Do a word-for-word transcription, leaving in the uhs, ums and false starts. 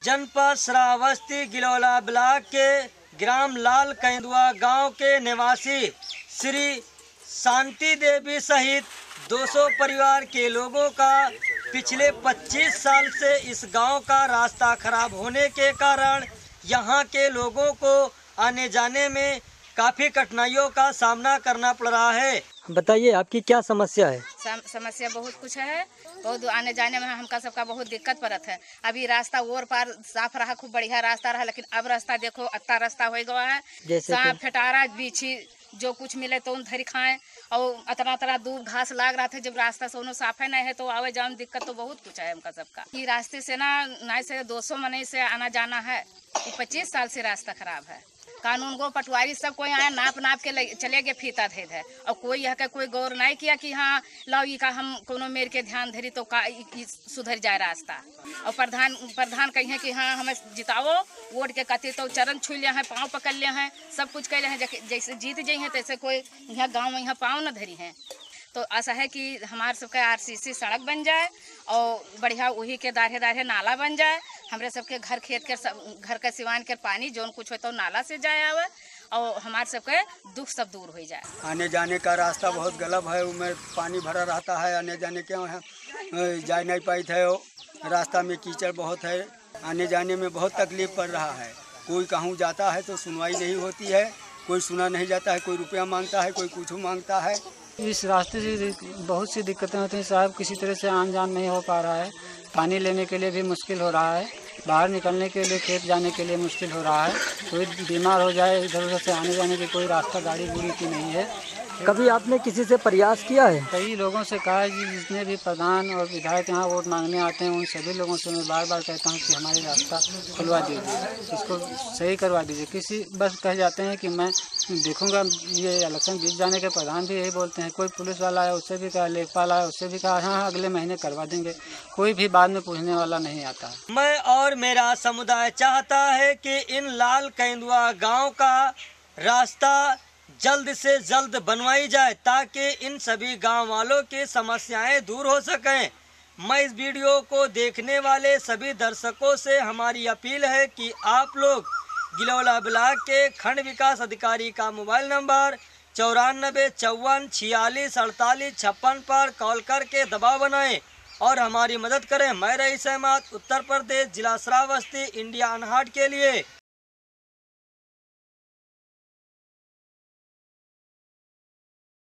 जनपद श्रावस्ती गिलौला ब्लॉक के ग्राम लाल कैंदुआ गांव के निवासी श्री शांति देवी सहित दो सौ परिवार के लोगों का पिछले पच्चीस साल से इस गांव का रास्ता खराब होने के कारण यहां के लोगों को आने जाने में काफी कठिनाइयों का सामना करना पड़ रहा है। बताइए आपकी क्या समस्या है? सम, समस्या बहुत कुछ है, बहुत आने जाने में हमका सबका बहुत दिक्कत पड़त है। अभी रास्ता ओर पार साफ रहा, खूब बढ़िया रास्ता रहा, लेकिन अब रास्ता देखो अत्ता रास्ता हो गया है। सांप फटारा बीछी जो कुछ मिले तो उन धरी खाएं, और अतरा अतरा दूर घास लाग रहा था। जब रास्ता सोनो साफ है नहीं है तो आवे जाने दिक्कत तो बहुत कुछ है हमका सबका। ये रास्ते से ना नहीं से दो सौ मने से आना जाना है। पच्चीस साल से रास्ता खराब है। कानून गो पटवारी सब कोई आया नाप नाप के चले गए फीता धे है, और कोई यह का कोई गौर नहीं किया कि हाँ लाओ ये का हम कोनो मेर के ध्यान धरी तो का सुधर जाए रास्ता। और प्रधान प्रधान कही कि हाँ हमें जिताओ वोट के कथे तो चरण छू लिया है, पाँव पकड़ लिया है, सब कुछ कर हैं। जैसे जीत जाए हैं तैसे कोई यहाँ गाँव में यहाँ पाँव न धरी हैं। तो ऐसा है कि हमारे सबके आरसीसी सड़क बन जाए और बढ़िया वही के दाढ़े दाढ़े नाला बन जाए। हमारे सबके घर खेत के सब घर के सिवान के पानी जोन कुछ हो तो नाला से जाए आवे और हमारे सबके दुख सब दूर हो जाए। आने जाने का रास्ता बहुत गलत है, उसमें पानी भरा रहता है, आने जाने के जा नहीं पाई थे। रास्ता में कीचड़ बहुत है, आने जाने में बहुत तकलीफ पड़ रहा है। कोई कहूँ जाता है तो सुनवाई नहीं होती है, कोई सुना नहीं जाता है, कोई रुपया मांगता है, कोई कुछ मांगता है। इस रास्ते से बहुत सी दिक्कतें होती हैं साहब, किसी तरह से आन जान नहीं हो पा रहा है। पानी लेने के लिए भी मुश्किल हो रहा है, बाहर निकलने के लिए खेत जाने के लिए मुश्किल हो रहा है। कोई बीमार हो जाए इधर उधर से आने जाने की कोई रास्ता गाड़ी गुड़ी की नहीं है। कभी आपने किसी से प्रयास किया है? कई लोगों से कहा है जी, जितने भी प्रधान और विधायक यहाँ वोट मांगने आते हैं उन सभी लोगों से मैं बार बार कहता हूँ कि हमारे रास्ता खुलवा दीजिए, इसको सही करवा दीजिए। किसी बस कह जाते हैं कि मैं देखूंगा, ये इलेक्शन बीत जाने के प्रधान भी यही बोलते हैं। कोई पुलिस वाला है उससे भी कहा, लेखपाल आया उससे भी कहा हाँ अगले महीने करवा देंगे, कोई भी बाद में पूछने वाला नहीं आता। मैं और मेरा समुदाय चाहता है कि इन लाल कैंदुआ गाँव का रास्ता जल्द से जल्द बनवाई जाए ताकि इन सभी गांव वालों की समस्याएं दूर हो सकें। मैं इस वीडियो को देखने वाले सभी दर्शकों से हमारी अपील है कि आप लोग गिलौला ब्लॉक के खंड विकास अधिकारी का मोबाइल नंबर चौरानबे चौवन छियालीस अड़तालीस छप्पन पर कॉल करके दबाव बनाएं और हमारी मदद करें। मैं रईस अहमद, उत्तर प्रदेश, जिला श्रावस्ती, इंडिया अनहाट के लिए।